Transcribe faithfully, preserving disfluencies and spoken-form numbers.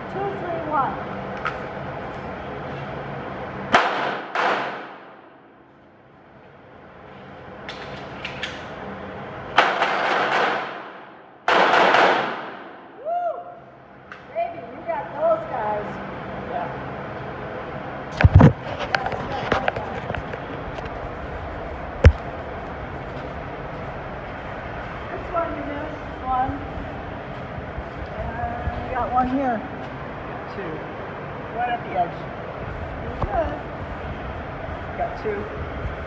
Two, three, one. Woo! Baby, you got those guys. Yeah. This one you missed. One. And you got one here. Got two. Right at the edge. You're good. Got two.